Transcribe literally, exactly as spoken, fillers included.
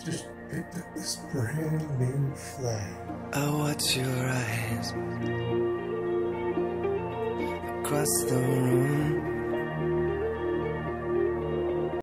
Just picked up this brand new flag. I watch your eyes across the room.